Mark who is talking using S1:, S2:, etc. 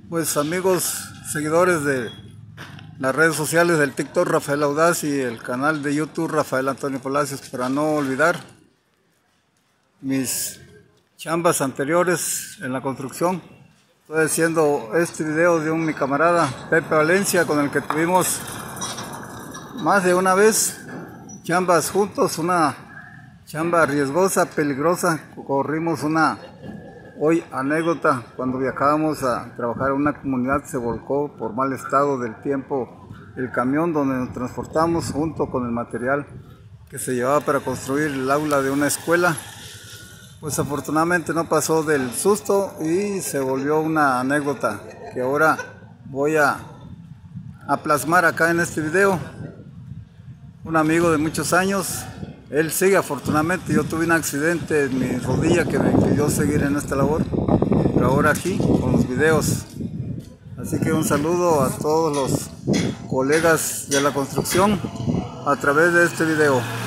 S1: Pues amigos, seguidores de las redes sociales del TikTok Rafael Audaz y el canal de YouTube Rafael Antonio Palacios, para no olvidar mis chambas anteriores en la construcción. Estoy haciendo este video de mi camarada Pepe Valencia, con el que tuvimos más de una vez chambas juntos, una chamba riesgosa, peligrosa. Corrimos una anécdota: cuando viajábamos a trabajar en una comunidad, se volcó por mal estado del tiempo el camión donde nos transportamos junto con el material que se llevaba para construir el aula de una escuela. Pues afortunadamente no pasó del susto y se volvió una anécdota que ahora voy a plasmar acá en este video. Un amigo de muchos años, él sigue afortunadamente. Yo tuve un accidente en mi rodilla que me impidió seguir en esta labor, pero ahora aquí con los videos. Así que un saludo a todos los colegas de la construcción a través de este video.